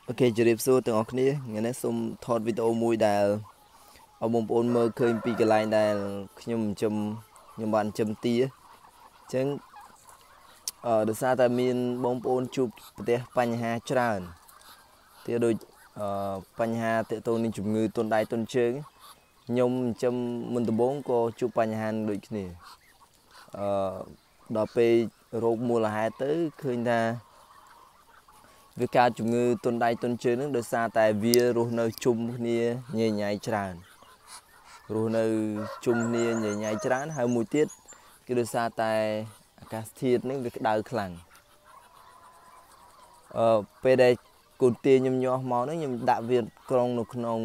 Ok,ជម្រាបសួរទាំងអស់គ្នាថ្ងៃនេះសូមថតវីដេអូមួយដែលឲ្យបងប្អូនមើលឃើញពីកន្លែងដែលខ្ញុំបានចិញ្ចឹមទាអញ្ចឹងដោយសារតែមានបងប្អូនជួបប្រទះបញ្ហាច្រើនទាដូចបញ្ហាទាក់ទងនឹងជំងឺទន់ដៃទន់ជើងខ្ញុំចិញ្ចឹមមុនដំបូងក៏ជួបបញ្ហាដូចគ្នាដល់ពេលរោគមូលហេតុទៅឃើញថាវាកើតជំងឺទន់ដៃទន់ជើងហ្នឹងដោយសារតែវារស់នៅជុំគ្នាញ៉ៃញ៉ៃច្រើនរស់នៅជុំគ្នាញ៉ៃញ៉ៃច្រើនហើយមួយទៀតគឺដោយសារតែអាកាសធាតុហ្នឹងវាក្តៅខ្លាំងពេលដែលកូនទាខ្ញុំញាស់មកហ្នឹងខ្ញុំដាក់វាក្រុងនៅក្នុង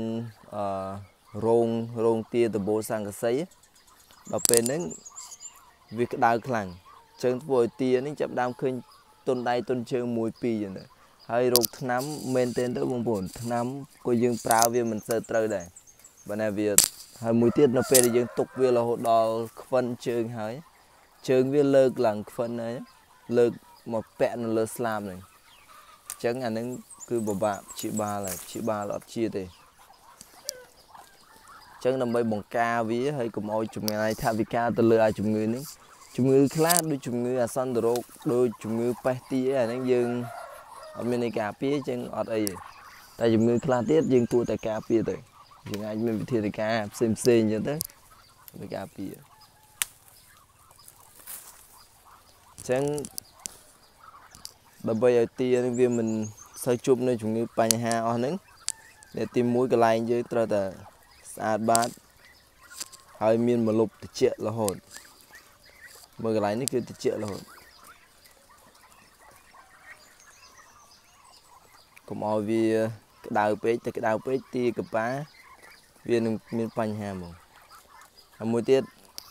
រោងទាដំបូលសង្កសីដល់ពេលហ្នឹងវាក្តៅខ្លាំងអញ្ចឹងធ្វើឲ្យទានេះចាប់ដើមឃើញទន់ដៃទន់ជើង1 2ចឹងទៅហើយរោគថ្នាំមែនទែនទៅបងប្អូនថ្នាំក៏យើងប្រើវាមិនសូវត្រូវដែរបើណាវាហើយមួយទៀតនៅពេលដែលយើងទុកវារហូតដល់ខ្វិនជើងហើយជើងវាលើកឡើងខ្វិនហើយលើកមកពាក់នៅលើស្លាបហ្នឹងអញ្ចឹងអាហ្នឹងគឺពិបាកព្យាបាលអត់ជាទេអញ្ចឹងដើម្បីបង្ការវាហើយកុំឲ្យចំណាយថវិកាទៅលើអាជំងឺនេះជំងឺខ្លះដូចជំងឺអាសន្នរោគដូចជំងឺប៉េះទាអាហ្នឹងយើងអត់មាននៃការពារចឹងអត់អីទេតែជំងឺខ្លះទៀតយើងគួរតែការពារទៅយើងអាចមានវិធានការផ្សេងចឹងទៅដើម្បីការពារចឹងដើម្បីឲ្យទានឹងវាមិនសូវជួបនៅជំងឺបញ្ហាអស់ហ្នឹងតែទី1កន្លែងយើងត្រូវតែស្អាតបាតហើយមានម្លប់ត្រជាក់រហូតមើលកន្លែងនេះគឺត្រជាក់រហូតកុំឲ្យវាក្តៅពេកតែក្តៅពេកទាកប៉ាវានឹងមានបញ្ហាហ្មងហើយមួយទៀត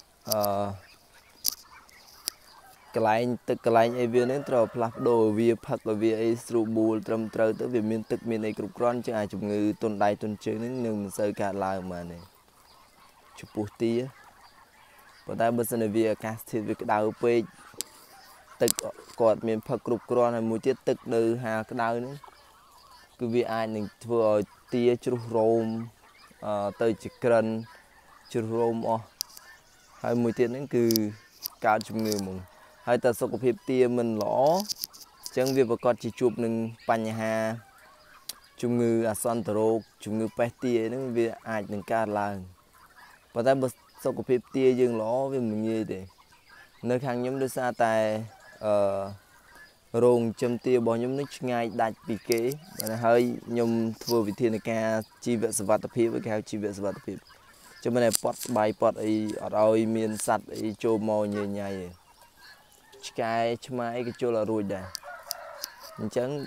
កន្លែងទឹកកន្លែងអីវានឹងត្រូវផ្លាស់ប្ដូរវាផឹកឲ្យវាអីស្រួលបួលត្រឹមត្រូវទៅវាមានទឹកមានអីគ្រប់គ្រាន់ជាងអាជំងឺទន់ដៃទន់ជើងនឹងមិនសូវកើតឡើងបានទេចំពោះទាប៉ុន្តែបើសិនជាវាអាកាសធាតុវាក្តៅពេកទឹកគាត់មានផឹកគ្រប់គ្រាន់ហើយមួយទៀតទឹកនៅហាលក្តៅហ្នឹងគឺវាអាចនឹងធ្វើឲ្យទាជ្រុះរោមទៅជាក្រិនជ្រុះរោមអស់ហើយមួយទៀតហ្នឹងគឺកើតជំងឺហ្មងហើយតែសុខភាពទាមិនល្អអញ្ចឹងវាប្រកាសជាជួបនឹងបញ្ហាជំងឺអាសន្នរោគជំងឺប៉េះទាហ្នឹងវាអាចនឹងកើតឡើងប៉ុន្តែបើសុខភាពទាយើងល្អវាមិនងាយទេនៅខាងខ្ញុំដោយសារតែរោងចិញ្ចឹមទារបស់ខ្ញុំនេះឆ្ងាយដាច់ពីគេហើយខ្ញុំធ្វើវិធានការជីវសុវត្ថិភាពគេហៅជីវសុវត្ថិភាពចាំមិនតែប៉ត់ស្បៃប៉ត់អីអត់ឲ្យមានសត្វអីចូលមកញ៉ៃញ៉ៃទេឆ្កែឆ្មាអីក៏ចូលឲ្យរួចដែរអញ្ចឹង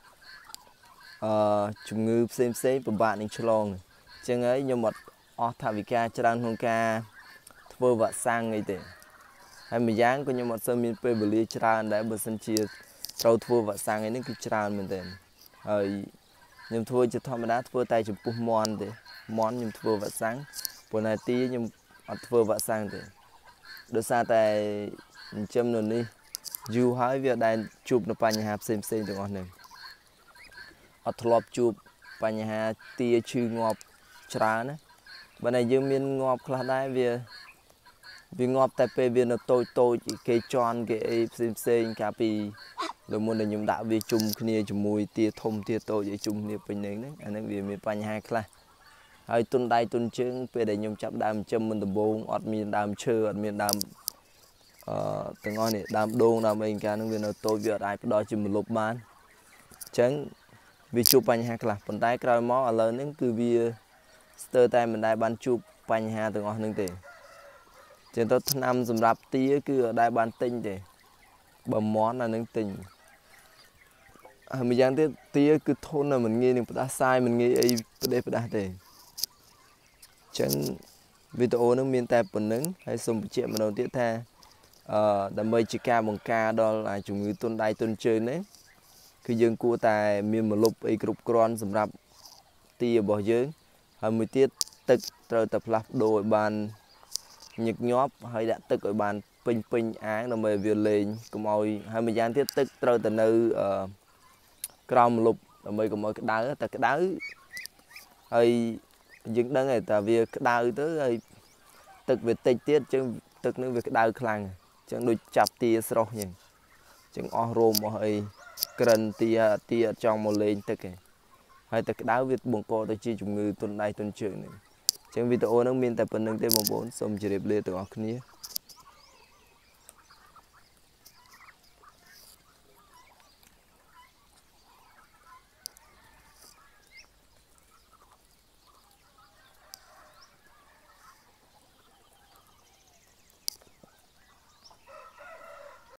ជំងឺផ្សេងពិបាកនឹងឆ្លងអញ្ចឹងហើយខ្ញុំអត់អស់ថវិកាច្រើនក្នុងការធ្វើវ៉ាក់សាំងអីទេហើយម្យ៉ាងក៏ខ្ញុំអត់សូវមានពេលវេលាច្រើនដែរបើសិនជាត្រូវធ្វើវ៉ាក់សាំងអីនេះគឺច្រើនមែនទែនហើយខ្ញុំធ្វើជាធម្មតាធ្វើតែចំពោះមាន់ទេមាន់ខ្ញុំធ្វើវ៉ាក់សាំងប៉ុន្តែទាខ្ញុំអត់ធ្វើវ៉ាក់សាំងទេដោយសារតែចិញ្ចឹមនៅនេះយូរហើយវាដែលជួបនៅបញ្ហាផ្សេងទាំងអស់នេះអត់ធ្លាប់ជួបបញ្ហាទាឈឺងាប់ច្រើនណាបើតែយើងមានងាប់ខ្លះដែរវាងាប់តែពេលវានៅតូចគេជន់គេអីផ្សេងកាលពីលើមុនដែលខ្ញុំដាក់វាជុំគ្នាជាមួយទាធំទាតូចឲ្យជុំគ្នាពេញហ្នឹងអាហ្នឹងវាមានបញ្ហាខ្លះហើយទុនដៃទុនជើងពេលដែលខ្ញុំចាប់ដើមចិញ្ចឹមមុនដំបូងអត់មានដើមឈើអត់មានដើមទាំងអស់នេះដើមដូងដើមអីកាលហ្នឹងវានៅតូចវាអត់អាចផ្ដល់ជាម្លប់បានអញ្ចឹងវាជួបបញ្ហាខ្លះប៉ុន្តែក្រោយមកឥឡូវហ្នឹងគឺវាស្ទើរតែមិនដែលបានជួបបញ្ហាទាំងអស់ហ្នឹងទេចឹងទៅថ្នាំសម្រាប់ទាគឺអត់ដែលបានទិញទេបើមន់អានឹងទិញហើយម្យ៉ាងទៀតទាគឺធន់មិនងាយនឹងផ្ដាសាយមិនងាយអីផ្ដេសផ្ដាស់ទេអញ្ចឹងវីដេអូនឹងមានតែប៉ុណ្្នឹងហើយសូមបញ្ជាក់ម្ដងទៀតថាដើម្បីជាការបង្ការដល់ជំងឺទន់ដៃទន់ជើងនេះគឺយើងគួរតែមានម្លប់អីគ្រប់គ្រាន់សម្រាប់ទារបស់យើងហើយមួយទៀតទឹកត្រូវតែផ្លាស់ប្ដូរឲ្យបានញឹកញាប់ហើយដាក់ទឹកឲ្យបានពេញអាងដើម្បីវាលេងកុំឲ្យហើយម្យ៉ាងទៀតទឹកត្រូវតែនៅក្រោមម្លប់ដើម្បីកុំឲ្យក្តៅតែក្តៅហើយយើងដឹងហើយតែវាក្តៅទៅហើយទឹកវាតិចទៀតចឹងទឹកនឹងវាក្តៅខ្លាំងចឹងដូចចាប់ទាស្រស់ចឹងចឹងអស់រោមអស់អីក្រិនទាអត់ចង់មកលេងទឹកឯងហើយតែក្តៅវាបង្កទៅជាជំងឺទន់ដៃទន់ជើងនេះចឹងវីដេអូហ្នឹងមានតែប៉ុណ្្នឹងទេបងប្អូនសូមជម្រាបលាទាំងអស់គ្នា